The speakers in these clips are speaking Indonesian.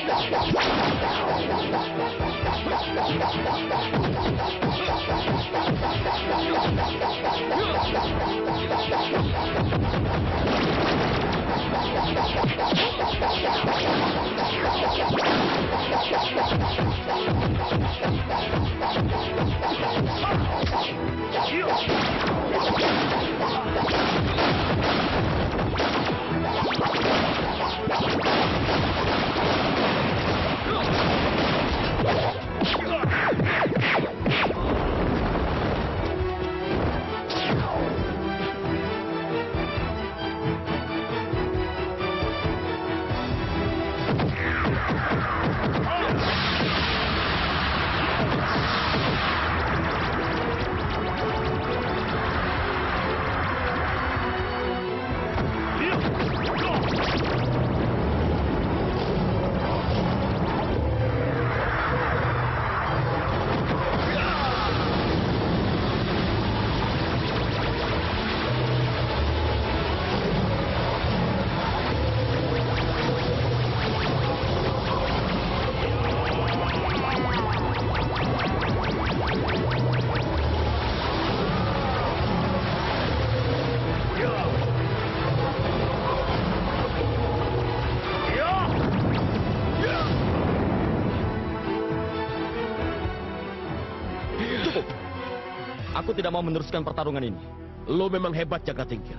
Aku tidak mau meneruskan pertarungan ini. Lo memang hebat, Jagatingkir.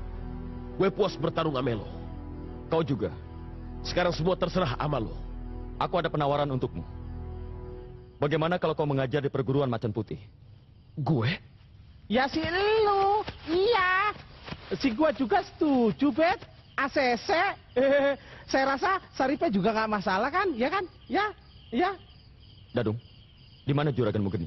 Gue puas bertarung sama lo. Kau juga. Sekarang semua terserah sama lo. Aku ada penawaran untukmu. Bagaimana kalau kau mengajar di perguruan Macan Putih? Gue? Ya si lu, iya. Si gua juga setuju, Bet. ACC. Saya rasa Saripe juga nggak masalah kan, ya kan? Ya, ya. Dadung, di mana Juragan Mugeni?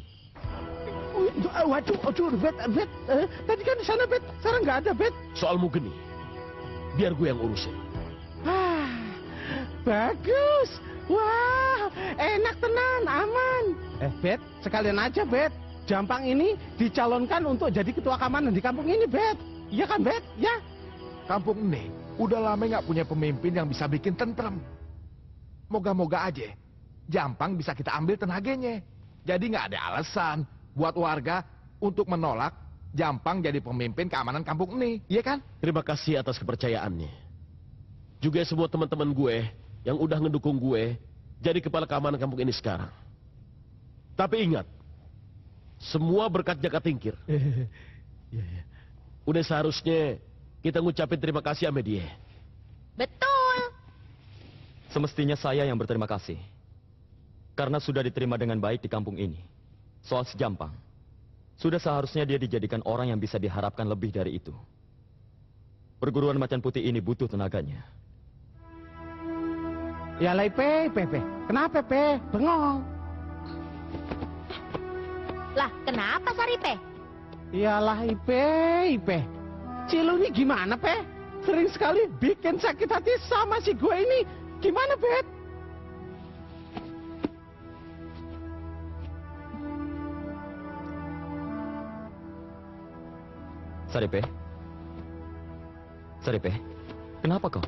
Waduh, Bet. Tadi kan di sana, Bet. Sekarang nggak ada, Bet. Soal Mugeni, biar gue yang urusin. Ah, bagus. Wah, enak tenan, aman. Bet, sekalian aja, Bet. Jampang ini dicalonkan untuk jadi ketua keamanan di kampung ini, Bet. Iya kan, Bet? Ya. Kampung ini udah lama nggak punya pemimpin yang bisa bikin tentrem. Moga-moga aja Jampang bisa kita ambil tenaganya. Jadi nggak ada alasan buat warga untuk menolak Jampang jadi pemimpin keamanan kampung ini, iya kan? Terima kasih atas kepercayaannya. Juga semua teman-teman gue yang udah ngedukung gue jadi kepala keamanan kampung ini sekarang. Tapi ingat, semua berkat Jagatingkir. Udah seharusnya kita ngucapin terima kasih sama dia. Betul. Semestinya saya yang berterima kasih. Karena sudah diterima dengan baik di kampung ini. Soal si Jampang, sudah seharusnya dia dijadikan orang yang bisa diharapkan lebih dari itu. Perguruan Macan Putih ini butuh tenaganya. Ya lah, Pe. Kenapa, Pe? Bengong. Lah, kenapa Saripe? Iyalah, Ipe. Cilu ini gimana, Pe? Sering sekali bikin sakit hati sama si gue ini. Gimana, Bet? Saripe, kenapa kau?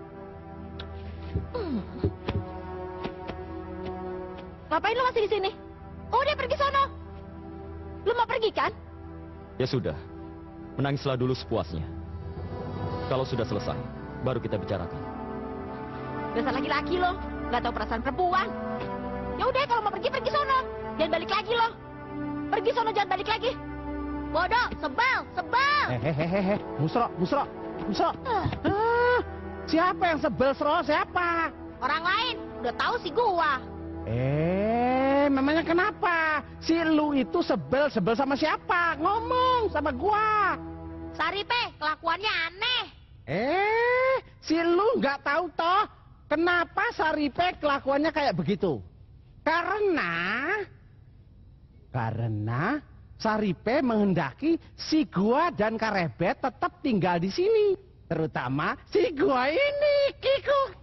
Ngapain lo masih di sini? Oh, dia pergi sono. Lu mau pergi kan? Ya sudah, menangislah dulu sepuasnya. Kalau sudah selesai, baru kita bicarakan. Dasar laki-laki lo, nggak tahu perasaan perempuan. Ya udah, kalau mau pergi sono. Jangan balik lagi lo. Pergi sono, jangan balik lagi. Bodoh, sebel. Hehehe, Musro. Siapa yang sebel, Sro? Siapa? Orang lain, udah tahu sih gua. Memangnya kenapa? Si lu itu sebel sama siapa? Ngomong sama gua. Saripe, kelakuannya aneh. Si lu nggak tahu toh kenapa Saripe kelakuannya kayak begitu? Karena Saripe menghendaki si gua dan Karebet tetap tinggal di sini. Terutama si gua ini, Kikuk.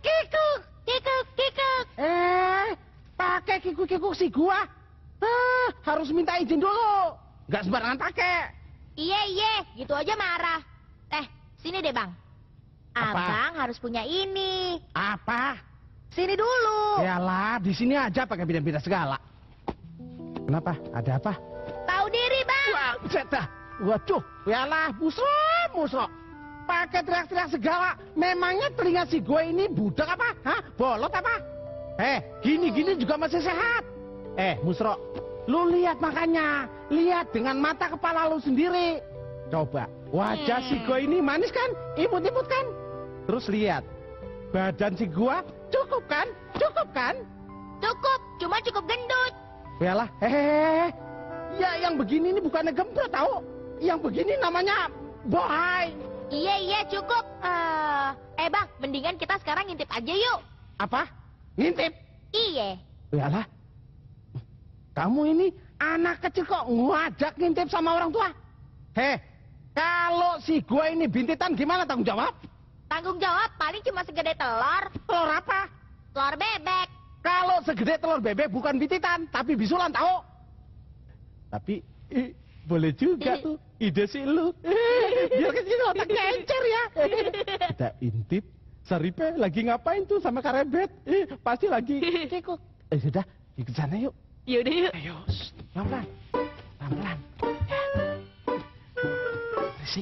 Pakai kikuk si gua. Harus minta izin dulu. Nggak sembarangan pakai. Iya, gitu aja marah. Apa? Sini deh, Bang. Abang harus punya ini. Apa? Sini dulu. Yalah, di sini aja pakai pindah-pindah segala. Kenapa? Ada apa? Tahu diri, Bang. Wah, dah. Waduh, yalah, busuk. Pakai teriak-teriak segala. Memangnya telinga si gue ini budak apa? Hah? Bolot apa? Gini-gini juga masih sehat. Musro, lu lihat makanya. Lihat dengan mata kepala lu sendiri. Coba, wajah si gue ini manis kan? Imut-imut kan? Terus lihat, badan si gue cukup kan? Cukup kan? Cukup, cuma cukup gendut. Yalah, ya yang begini ini bukannya gembrot tau? Yang begini namanya bohai. Iya, cukup. Bang, mendingan kita sekarang ngintip aja yuk. Apa? Ngintip? Iya. Yalah, kamu ini anak kecil kok ngajak ngintip sama orang tua? Kalau si gua ini bintitan gimana tanggung jawab? Tanggung jawab paling cuma segede telur. Telur apa? Telur bebek. Kalau segede telur bebek bukan bintitan, tapi bisulan tahu. Tapi boleh juga tuh ide si lu. Biar kecil otaknya encer ya. Kita intip. Saripe lagi ngapain tuh sama Karebet? Pasti lagi kekok. Sudah, ikut sana yuk. Yaudah yuk. Ayo, pelan-pelan. Pelan-pelan. Ya. Berisik.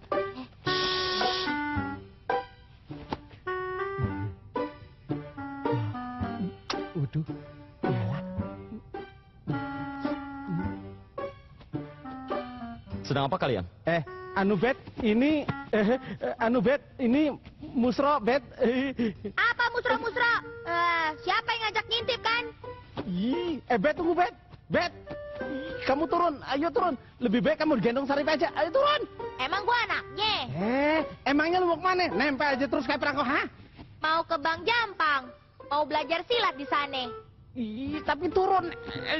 Waduh, iyalah. Sedang apa kalian? Bet, ini Musro, Bet. Apa musra-musra? Siapa yang ngajak ngintip kan? Bet, tunggu, Bet. Bet, kamu turun, ayo turun. Lebih baik kamu digendong Sarip aja, ayo turun. Emang gua anaknya? Emangnya lu mau kemana? Nempel aja terus kayak perangko, hah? Mau ke Bang Jampang. Mau belajar silat di sana. Tapi turun.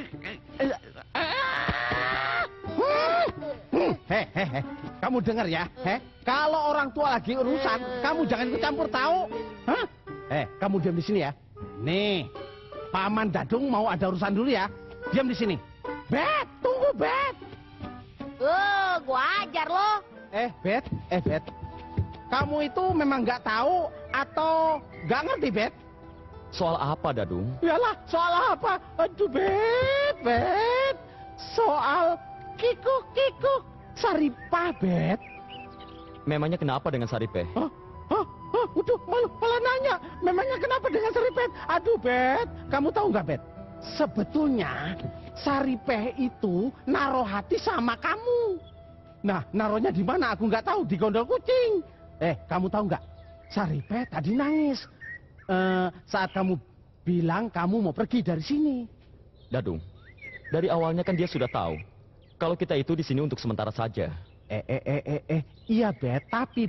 Kamu dengar ya? Kalau orang tua lagi urusan, kamu jangan ikut campur tahu. Hah? Kamu diam di sini ya. Nih, Paman Dadung mau ada urusan dulu ya. Diam di sini. Bet, tunggu, Bet. Gua ajar lo. Bet. Kamu itu memang nggak tahu atau nggak ngerti, Bet? Soal apa, Dadung? Yalah, soal apa? Aduh, Bet. Soal kikuk Saripah, Bet. Memangnya kenapa dengan Saripe? Udah malah nanya. Memangnya kenapa dengan Saripeh? Aduh, Bet. Kamu tahu nggak, Bet? Sebetulnya Saripeh itu naruh hati sama kamu. Nah, naruhnya di mana? Aku nggak tahu. Di gondol kucing. Kamu tahu nggak? Saripeh tadi nangis saat kamu bilang kamu mau pergi dari sini. Dadung, dari awalnya kan dia sudah tahu kalau kita itu di sini untuk sementara saja. Iya, Bet.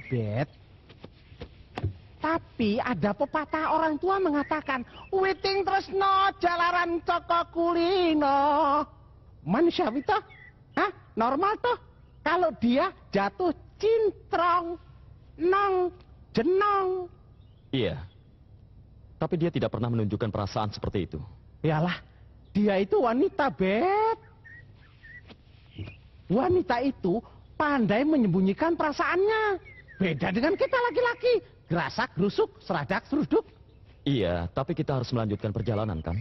Tapi ada pepatah orang tua mengatakan, witing tresno jalaran toko kulino. Manusiawi toh? Hah? Normal toh? Kalau dia jatuh cintrong, nong, jenong. Iya. Tapi dia tidak pernah menunjukkan perasaan seperti itu. Yalah, dia itu wanita, Bet. Wanita itu pandai menyembunyikan perasaannya. Beda dengan kita laki-laki. Gerasak, gerusuk, seradak, seruduk. Iya, tapi kita harus melanjutkan perjalanan, kan?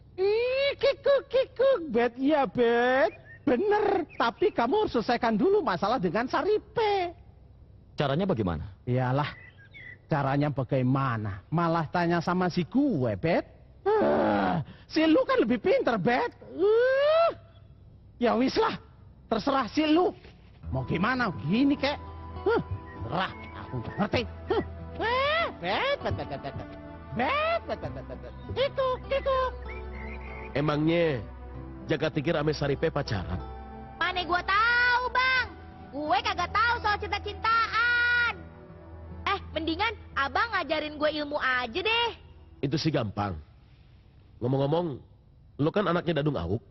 Kikuk, Bet. Iya, Bet. Bener. Tapi kamu harus selesaikan dulu masalah dengan Saripe. Caranya bagaimana? Iyalah, caranya bagaimana? Malah tanya sama si gue, Bet. Si lu kan lebih pinter, Bet. Ya wis lah. Terserah si lu. Mau gimana? Gini, kek. Terserah. Aku nggak ngerti. Kikuk. Emangnya Jaga Tingkir ame Saripe pacaran? Mana gua tahu, Bang. Gue kagak tahu soal cinta-cintaan. Mendingan abang ngajarin gue ilmu aja deh. Itu sih gampang. Ngomong-ngomong, lu kan anaknya Dadung Awuk.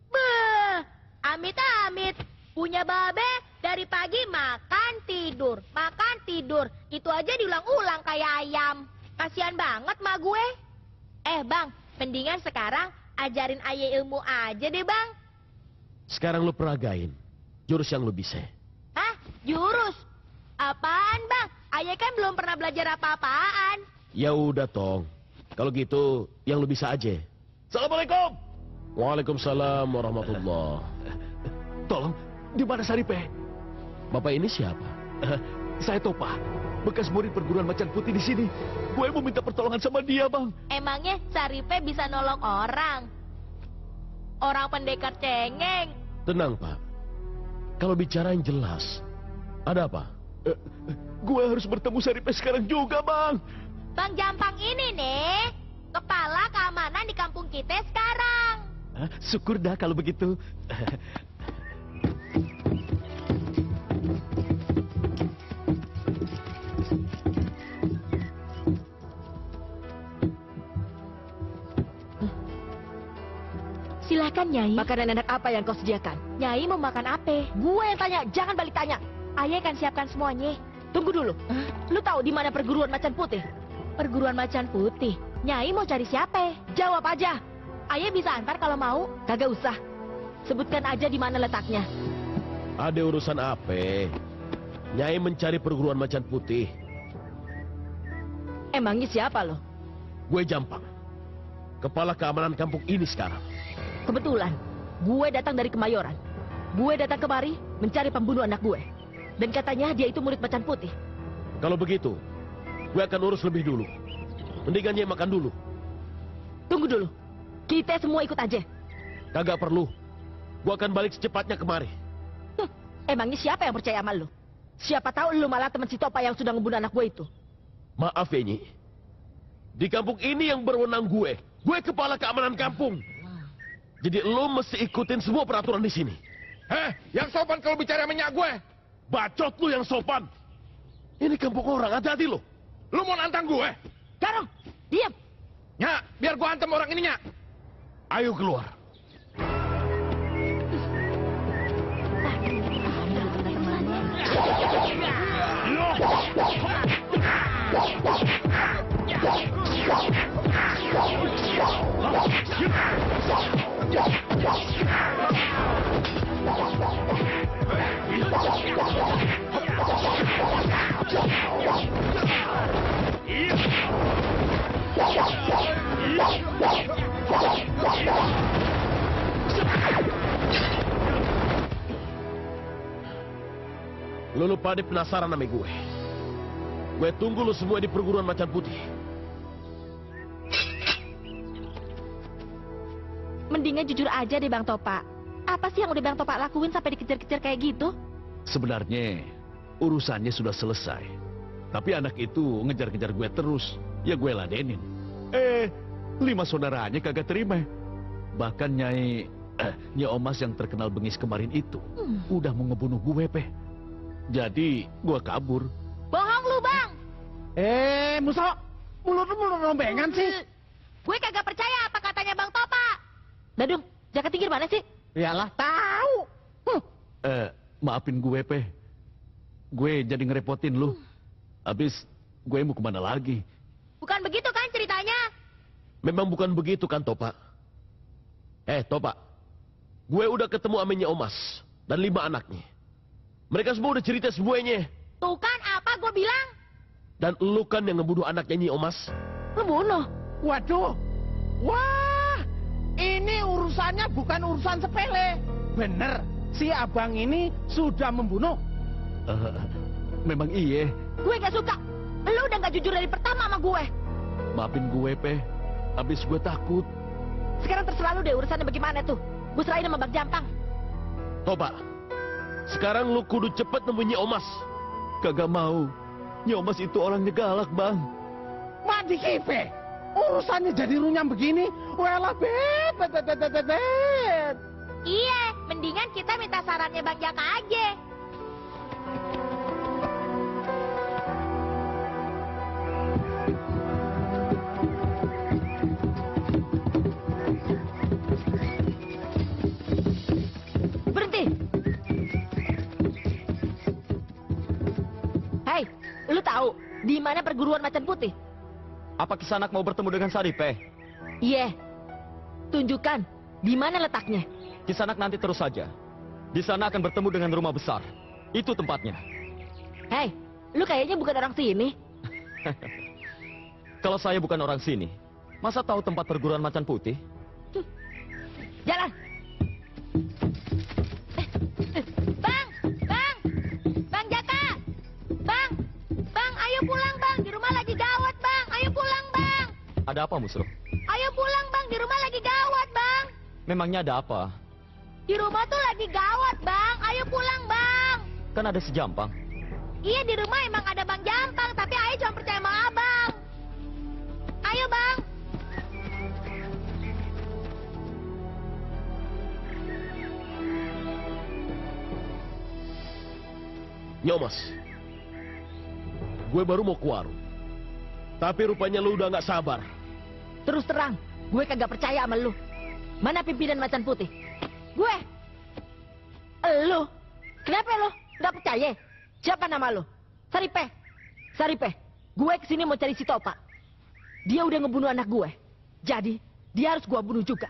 Amit-amit. Punya babe dari pagi makan tidur. Itu aja diulang-ulang kayak ayam. Kasian banget ma gue. Bang, mendingan sekarang ajarin Aye ilmu aja deh, Bang. Sekarang lu peragain jurus yang lu bisa. Hah? Jurus? Apaan, Bang? Aye kan belum pernah belajar apa-apaan. Ya udah, Tong. Kalau gitu, yang lu bisa aja. Assalamualaikum. Waalaikumsalam warahmatullah. Tolong, di mana Saripe? Bapak ini siapa? Saya Topa, bekas murid perguruan macan putih di sini. Gue mau minta pertolongan sama dia, Bang. Emangnya Saripe bisa nolong orang? Orang pendekar cengeng. Tenang, Pak. Kalau bicara yang jelas, ada apa? Gue harus bertemu Saripe sekarang juga, Bang. Bang Jampang ini nih, kepala keamanan di kampung kita sekarang. Syukur dah kalau begitu. Silakan Nyai. Makanan enak apa yang kau sediakan? Nyai mau makan apa? Gue yang tanya, jangan balik tanya. Ayah akan siapkan semuanya. Tunggu dulu. Lu tahu di mana perguruan macan putih? Perguruan macan putih. Nyai mau cari siapa? Jawab aja. Ayah bisa antar kalau mau. Kagak usah. Sebutkan aja di mana letaknya. Ada urusan apa? Nyai mencari perguruan macan putih. Emangnya siapa lo? Gue Jampang. Kepala keamanan kampung ini sekarang. Kebetulan, gue datang dari Kemayoran. Gue datang kemari mencari pembunuh anak gue. Dan katanya dia itu murid macan putih. Kalau begitu, gue akan urus lebih dulu. Mendingan Nyai makan dulu. Tunggu dulu. Kita semua ikut aja. Kagak perlu. Gue akan balik secepatnya kemari. Emangnya siapa yang percaya sama lu? Siapa tahu lu malah teman si Topa yang sudah ngebunuh anak gue itu. Maaf ya, Nyi. Di kampung ini yang berwenang gue. Gue kepala keamanan kampung. Jadi lo mesti ikutin semua peraturan di sini. Yang sopan kalau bicara minyak gue. Bacot lu yang sopan. Ini kampung orang, hati-hati lo. Lu mau nantang gue? Garong, diam. Nyak, biar gue hantam orang ini, Nyak. Ayo keluar. Lu pada penasaran sama gue. Gue tunggu lu semua di perguruan macan putih. Mendingan jujur aja deh Bang Topa. Apa sih yang udah Bang Topa lakuin sampai dikejar-kejar kayak gitu? Sebenarnya urusannya sudah selesai. Tapi anak itu ngejar-ngejar gue terus. Ya gue ladenin. 5 saudaranya kagak terima. Bahkan Nyai Omas yang terkenal bengis kemarin itu udah mau ngebunuh gue, Peh. Jadi gue kabur. Bohong lu, Bang. Muso, mulut rombengan sih. Gue kagak percaya apa katanya Bang Topa. Dadung, jaket tinggi mana sih? Yalah, tahu. Maafin gue, Peh. Gue jadi ngerepotin lu. Habis gue mau kemana lagi? Bukan begitu kan ceritanya? Memang bukan begitu kan, Topa? Topa. Gue udah ketemu aminya Omas dan 5 anaknya. Mereka semua udah cerita semuanya. Tuh kan apa gue bilang? Dan lu kan yang ngebunuh anaknya Nyi Omas. Lu bunuh. Waduh. Wah, ini urusannya bukan urusan sepele. Bener, si abang ini sudah membunuh. Memang iya. Gue gak suka. Lu udah gak jujur dari pertama sama gue. Maafin gue, Peh. Habis gue takut. Sekarang terserah lu deh urusannya bagaimana tuh. Gue serahin sama Bang Jampang. Topa, sekarang lu kudu cepet nemuin Nyi Omas. Kagak mau. Nyi Omas itu orangnya galak, Bang. Mati kipe. Urusannya jadi runyam begini. Walah, bet. Iya, mendingan kita minta sarannya Bang Jaka aja. Berhenti. Hei, lu tahu di mana perguruan macan putih? Apa Kisanak mau bertemu dengan Saripe? Iya. Tunjukkan di mana letaknya. Kisanak nanti terus saja. Di sana akan bertemu dengan rumah besar. Itu tempatnya. Hei, lu kayaknya bukan orang sini. Kalau saya bukan orang sini, Masa tahu tempat perguruan macan putih? Jalan. Bang, bang, bang Jaka, bang, ayo pulang bang, di rumah lagi gawat bang, ayo pulang bang, Ada apa, Musro? ayo pulang bang, di rumah lagi gawat bang, Memangnya ada apa? di rumah tuh lagi gawat bang, ayo pulang bang. Kan ada si Jampang. Iya di rumah emang ada bang Jampang, tapi Ayah cuma percaya sama abang. Ayo bang. Nyomas, gue baru mau ke warung. Tapi rupanya lu udah nggak sabar. Terus terang, gue kagak percaya sama lu. Mana pimpinan macan putih? Gue. Lu. Kenapa lu? Nggak percaya? Siapa nama lu? Saripe. Saripe. Gue kesini mau cari si Topa. Dia udah ngebunuh anak gue. Jadi, dia harus gue bunuh juga.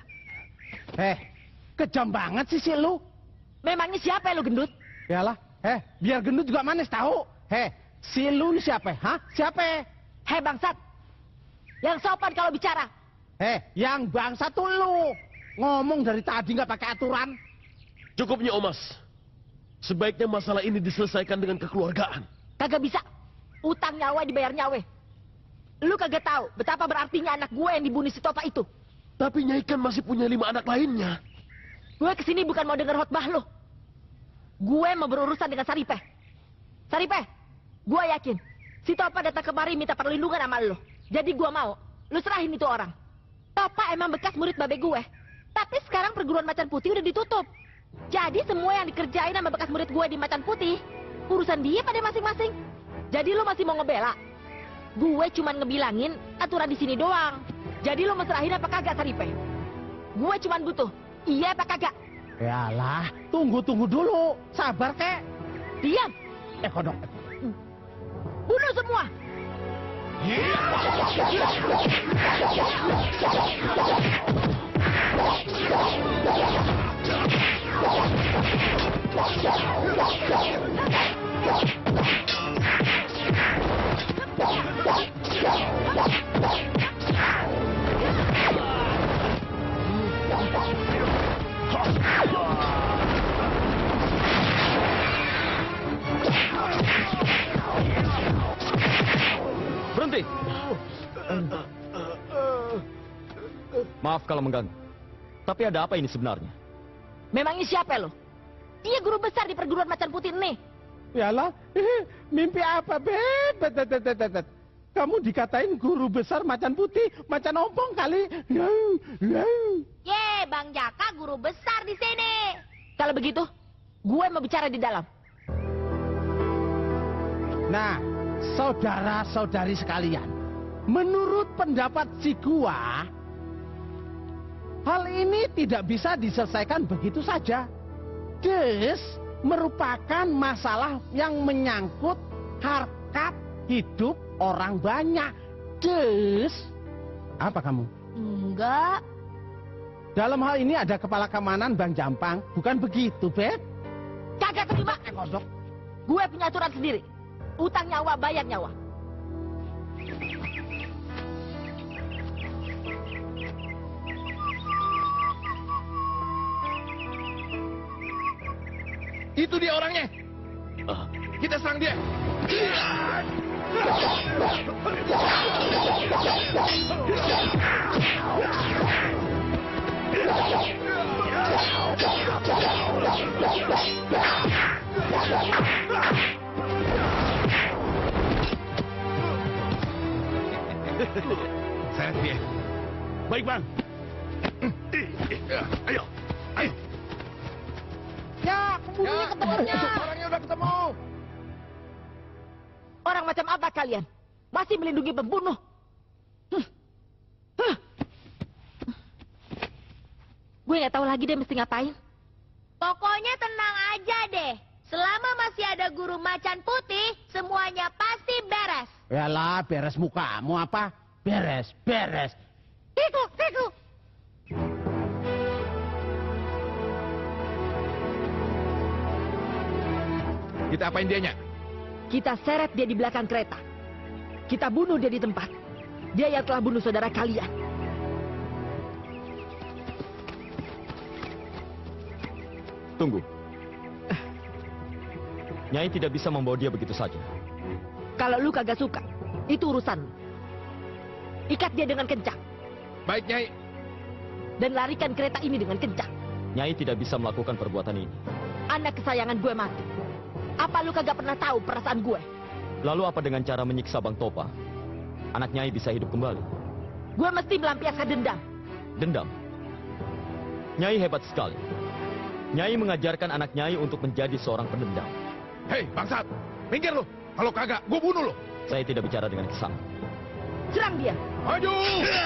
Kejam banget sih si lu. Memangnya siapa ya lu gendut? Yalah, biar gendut juga manis tahu. Si lu ini siapa? Hah? Siapa? Hei bangsat. Yang sopan kalau bicara. Yang bangsa tuh lu. Ngomong dari tadi nggak pakai aturan. Cukup Nyomas. Sebaiknya masalah ini diselesaikan dengan kekeluargaan. Kagak bisa. Utang nyawa dibayar nyawa. Lu kagak tahu betapa berartinya anak gue yang dibunuh si Topa itu. Tapi Nyai kan masih punya 5 anak lainnya. Gue kesini bukan mau denger khotbah lu. Gue mau berurusan dengan Saripe. Saripe, gue yakin si Topa datang kemari minta perlindungan sama lu. Jadi gue mau lu serahin itu orang. Topa emang bekas murid babe gue. Tapi sekarang perguruan macan putih udah ditutup. Jadi semua yang dikerjain sama bekas murid gue di macan putih, urusan dia pada masing-masing. Jadi lu masih mau ngebela? Gue cuman ngebilangin aturan di sini doang. Jadi lu mau serahin apa kagak Saripe? Gue cuman butuh iya apa kagak? Yalah, tunggu dulu. Sabar kek. Diam. Kodok. Bunuh semua. Berhenti! Maaf kalau mengganggu. Tapi ada apa ini sebenarnya? Memangnya siapa lo? Dia guru besar di perguruan macan putih nih. Yalah, mimpi apa, Bet? Kamu dikatain guru besar macan putih, macan ompong kali. Ye, bang Jaka guru besar di sini. Kalau begitu, gue mau bicara di dalam. Nah, saudara-saudari sekalian, menurut pendapat si gua, hal ini tidak bisa diselesaikan begitu saja. Des merupakan masalah yang menyangkut harkat hidup orang banyak. Des, apa kamu? Enggak. Dalam hal ini ada kepala keamanan Bang Jampang, bukan begitu, Bet? Kagak terima. Kodok. Gue punya aturan sendiri. Utang nyawa, bayar nyawa. Itu dia orangnya. Kita serang dia. Seret dia. Baik, Bang. Ayo, ayo. Ya, pembunuhnya ketemunya. Orangnya udah ketemu. Orang macam apa kalian? Masih melindungi pembunuh? Gue nggak tahu lagi deh mesti ngapain. Pokoknya tenang aja deh. Selama masih ada guru macan putih, semuanya pasti beres. Yalah, beres mukamu apa? Beres. Tiku, tiku. Kita apain dianya? Kita seret dia di belakang kereta. Kita bunuh dia di tempat. Dia yang telah bunuh saudara kalian. Tunggu. Nyai tidak bisa membawa dia begitu saja. Kalau lu kagak suka, itu urusan lu. Ikat dia dengan kencang. Baik, Nyai. Dan larikan kereta ini dengan kencang. Nyai tidak bisa melakukan perbuatan ini. Anak kesayangan gue mati. Apa lu kagak pernah tahu perasaan gue? Lalu apa dengan cara menyiksa Bang Topa? Anak Nyai bisa hidup kembali. Gue mesti melampiaskan dendam. Dendam. Nyai hebat sekali. Nyai mengajarkan anak Nyai untuk menjadi seorang pendendam. Hei, bangsat. Minggir lu. Kalau kagak, gue bunuh lu. Saya tidak bicara dengan Kisana. Serang dia. Maju!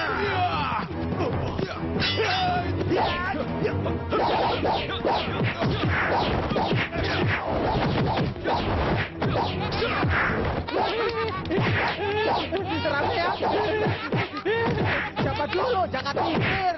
Serang ya. Siapa dulu? Jangan mikir.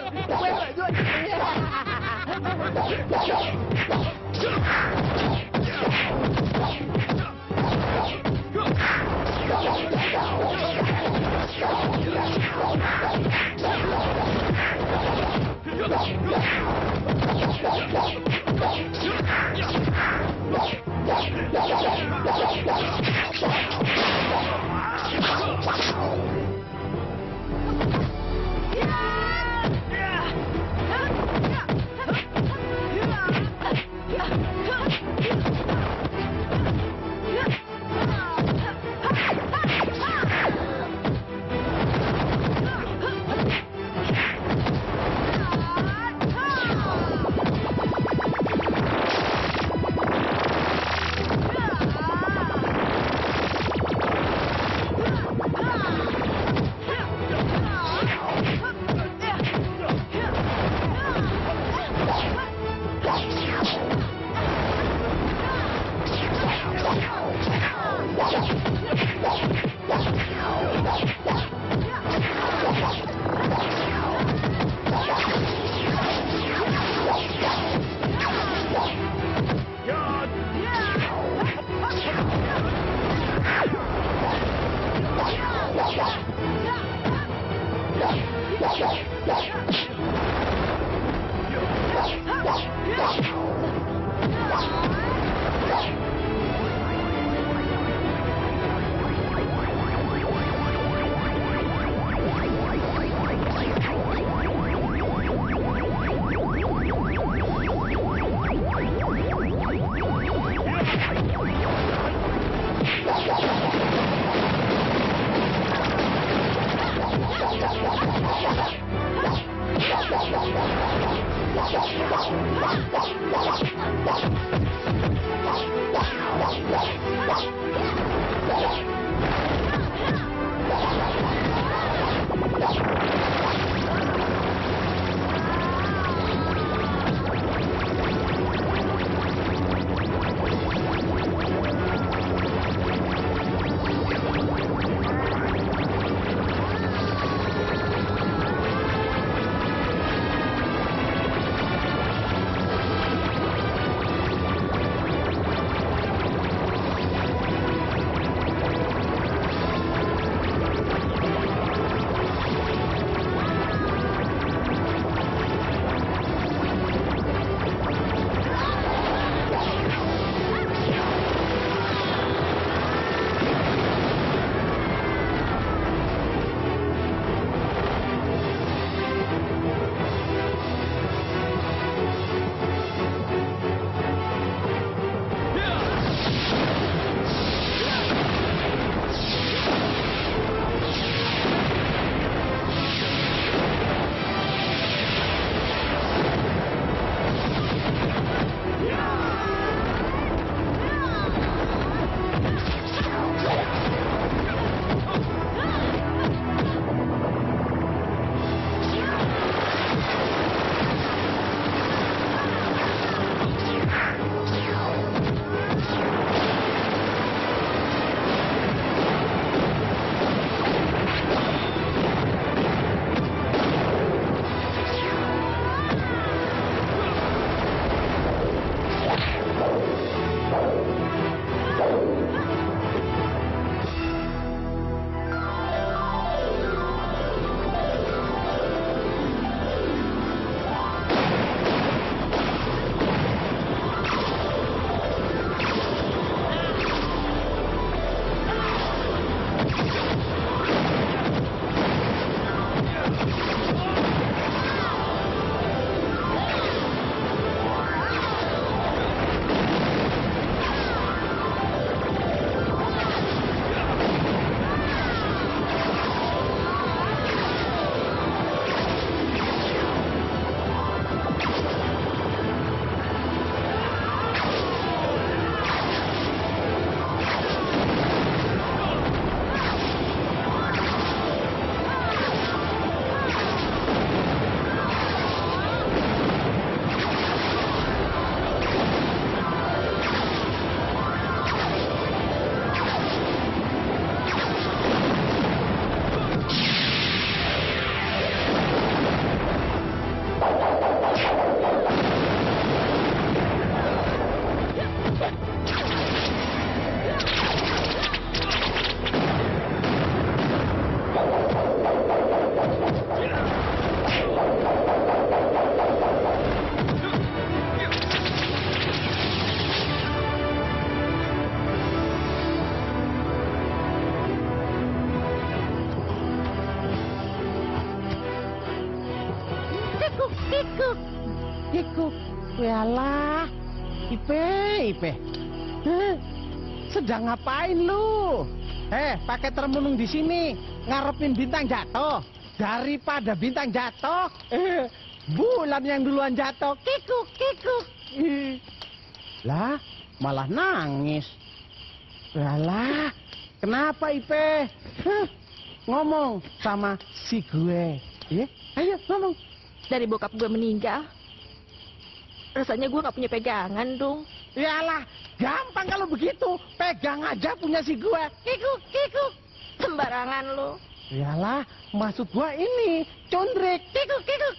kikuk, kikuk. Walah, Ipe. Sedang ngapain lu? Pakai termenung di sini, ngarepin bintang jatuh. Daripada bintang jatuh, bulan yang duluan jatuh. Kikuk, kikuk. Lah, malah nangis. Walah, kenapa Ipe? Ngomong sama si gue. Ayo ngomong. Dari bokap gue meninggal, rasanya gue gak punya pegangan dong. Yalah, gampang kalau begitu. Pegang aja punya si gue. Kikuk, kikuk. Sembarangan lo. Yalah, maksud gue ini. Condrek, kikuk, kikuk.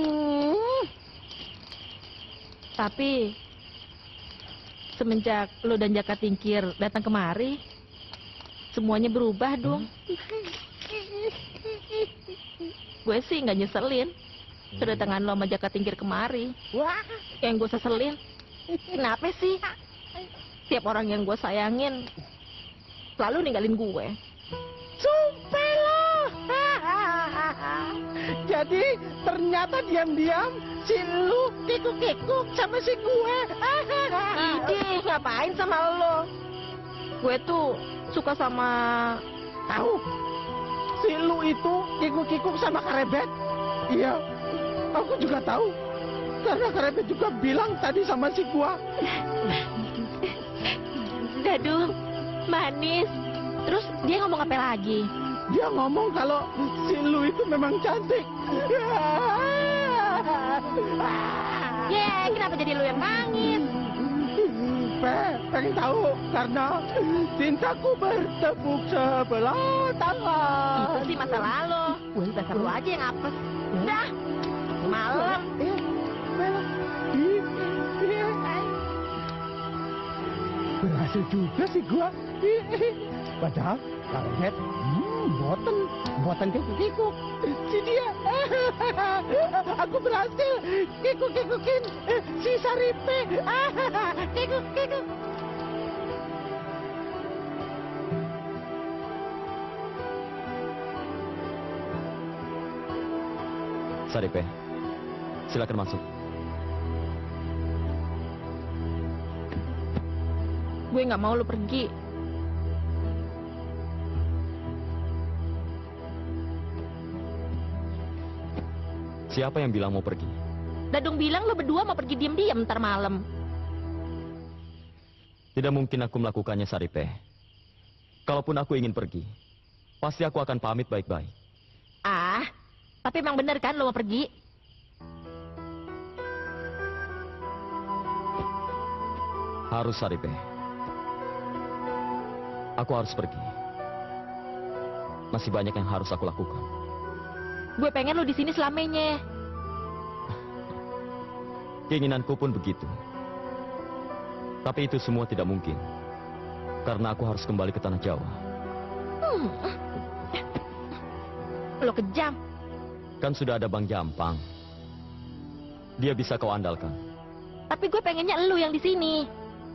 Tapi semenjak lo dan Jaka Tingkir datang kemari, semuanya berubah dong. Gue sih nggak nyeselin kedatangan lo sama Jaka Tingkir kemari. Wah, Yang gue seselin, kenapa sih tiap orang yang gue sayangin selalu ninggalin gue? sumpah lo. Jadi ternyata diam-diam si lu kikuk-kikuk sama si gue. Idih, ngapain sama lo? Gue tuh suka sama... Tahu? Si lu itu kikuk-kikuk sama Karebet. Iya, aku juga tahu. Karena Karebet juga bilang tadi sama si gua. Dadung, manis. Terus dia ngomong apa lagi? Dia ngomong kalau si lu itu memang cantik. Kenapa jadi lu yang nangis? Pengen tahu karena cintaku bertepuk sebelah tangan. Itu sih masa lalu. Dasar lu aja yang apes. Dah, malam. Berhasil juga sih gua. Padahal Karebet, boten kikuk-kikuk. Si dia, aku berhasil kikuk-kikukin si Saripe. Kikuk-kikuk. Saripe, silakan masuk. Gue nggak mau lu pergi. Siapa yang bilang mau pergi? Dadung bilang lu berdua mau pergi diam-diam ntar malam. Tidak mungkin aku melakukannya, Saripe. Kalaupun aku ingin pergi, pasti aku akan pamit baik-baik. Ah, tapi emang bener kan lu mau pergi? Harus, Saripe. Aku harus pergi. Masih banyak yang harus aku lakukan. Gue pengen lu di sini selamanya. Keinginanku pun begitu. Tapi itu semua tidak mungkin. Karena aku harus kembali ke tanah Jawa. Lu kejam. Kan sudah ada Bang Jampang. Dia bisa kau andalkan. Tapi gue pengennya lu yang di sini.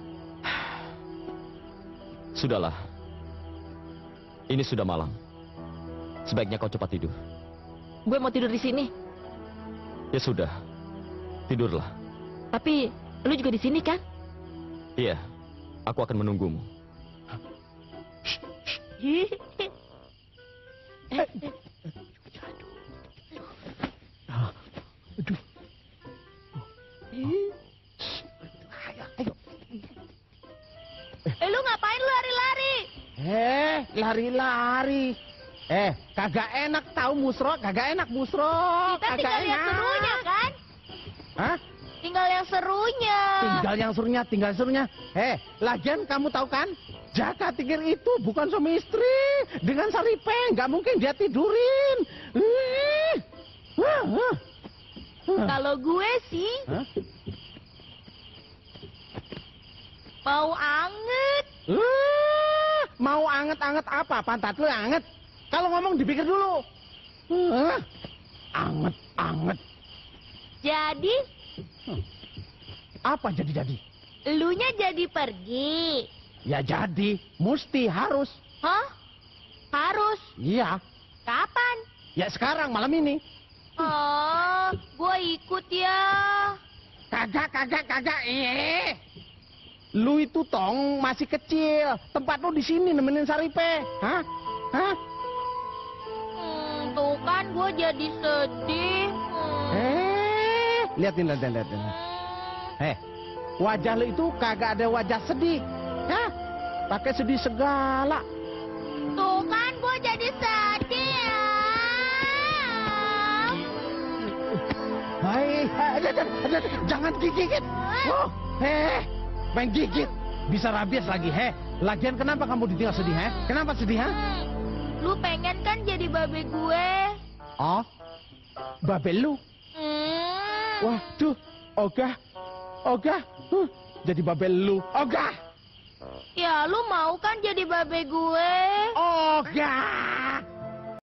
Sudahlah. Ini sudah malam. Sebaiknya kau cepat tidur. Gue mau tidur di sini. Ya sudah. Tidurlah. Tapi lu juga di sini kan? Iya. Aku akan menunggumu. Lu ngapain lu lari-lari? Lari-lari. Kagak enak tahu Musro, kagak enak Musro. Kita tinggal yang serunya kan? Hah? Tinggal yang serunya. Tinggal serunya. Lagian kamu tahu kan? Jaka Tingkir itu bukan suami istri. Dengan Saripe, nggak mungkin dia tidurin. Kalau gue sih mau anget. Mau anget-anget apa? Pantat lu anget. Kalau ngomong dipikir dulu. Anget-anget. Jadi, Apa jadi-jadi? elunya jadi pergi. Ya jadi, mesti, harus. Hah? Harus? Iya. Kapan? Ya sekarang, malam ini. Oh, gue ikut ya. Kagak. Lu itu tong masih kecil. Tempat lu di sini nemenin Saripe. Hah? Tuh kan gue jadi sedih. Lihat. Wajah lu itu kagak ada wajah sedih. Hah? Pakai sedih segala. Tuh kan gue jadi sedih ya. Jangan gigit. Main gigit. Bisa rabies lagi, Lagian kenapa kamu ditinggal sedih, Kenapa sedih, Lu pengen kan jadi babe gue? Oh, babe lu? Waduh, ogah. Jadi babe lu, ogah. Ya, lu mau kan jadi babe gue? Ogah.